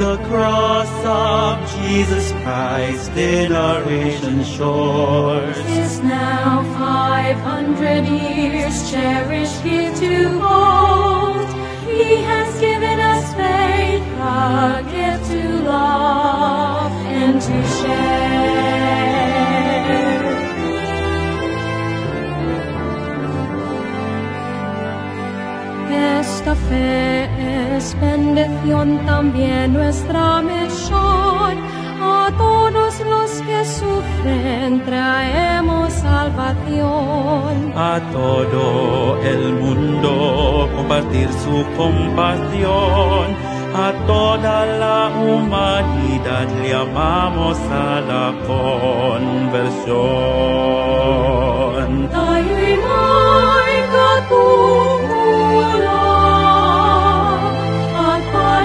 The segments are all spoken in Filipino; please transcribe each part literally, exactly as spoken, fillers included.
the cross of Jesus Christ in our ancient shores is now five hundred years cherished here to hold. He has given us faith, a gift to love and to share. Esta fe es bendición también nuestra misión. A todos los que sufren traemos salvación. A todo el mundo compartir su compasión. A toda la humanidad llamamos a la conversión. Tayo'y may katungkulan at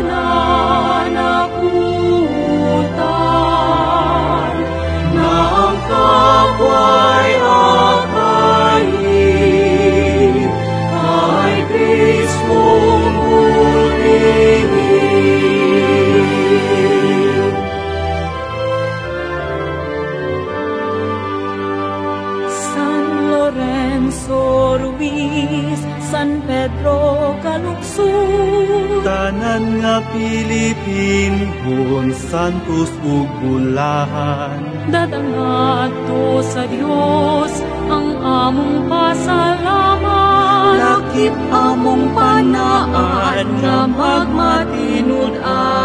pananagutan na ang kapwa'y akayin kay Kristong bulingin. San Lorenzo Ruiz, San Pedro Calungsod, Tanan nga Pilipin, Bun Santos ug Bulahan. dadangat to sa Dios ang among pasalamat. Lakip among panaan nga magmatinud